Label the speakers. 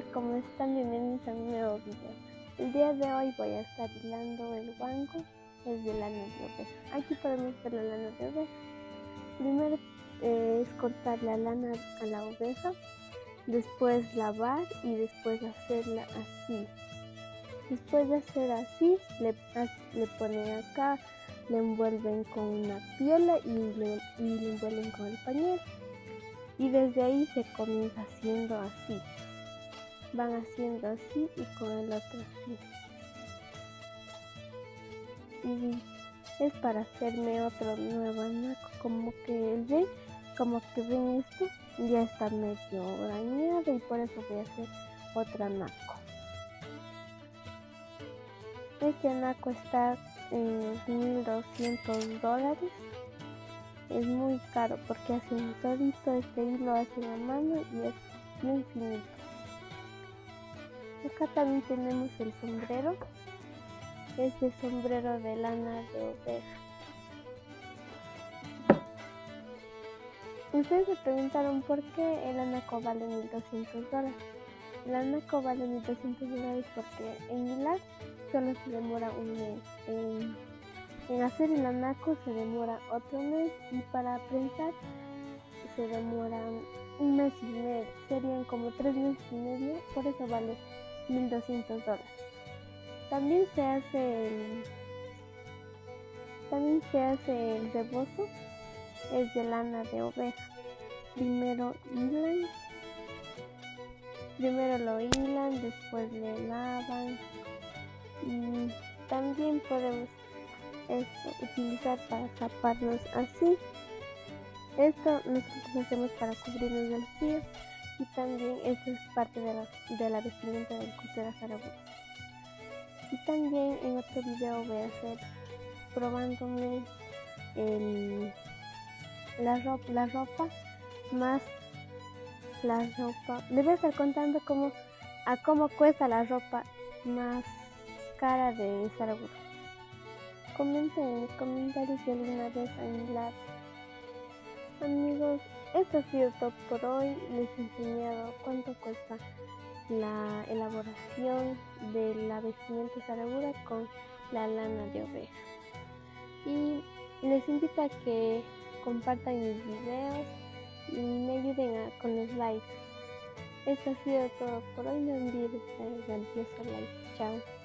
Speaker 1: ¿cómo están? Bienvenidos a un nuevo video. El día de hoy voy a estar hilando el guango, es de lana de oveja. Aquí podemos ver la lana de oveja. Primero es cortar la lana a la oveja, después lavar y después hacerla así. Después de hacer así, le ponen acá, le envuelven con una piola y le envuelven con el pañuelo. Y desde ahí se comienza haciendo así. Van haciendo así y con el otro así. Y es para hacerme otro nuevo anaco. Como que ven esto, ya está medio dañado y por eso voy a hacer otro anaco. Este anaco está en $1,200. Es muy caro porque hacen todito este hilo, hacen a mano y es bien finito. Acá también tenemos el sombrero. Este sombrero de lana de oveja. Ustedes se preguntaron por qué el anaco vale $1,200. El anaco vale $1,200 porque en hilar solo se demora un mes. En hacer el anaco se demora otro mes y para prensar se demoran un mes y medio. Serían como 3 meses y medio, por eso vale $1,200. También se hace el rebozo, es de lana de oveja. Primero lo hilan, después le lavan y también podemos utilizar para zaparnos así. Esto nosotros hacemos para cubrirnos del frío y también esto es parte de la vestimenta del cultura Zaragoza. Y también en otro video voy a hacer probándome la ropa más la ropa. Les voy a estar contando cómo cuesta la ropa más cara de Zaragoza. Comenten en los comentarios si alguna vez han hilado. Amigos, esto ha sido todo por hoy. Les he enseñado cuánto cuesta la elaboración de la vestimenta Zaragoza con la lana de oveja. Y les invito a que compartan mis videos y me ayuden con los likes. Esto ha sido todo por hoy. No olviden darle grandioso like. Chao.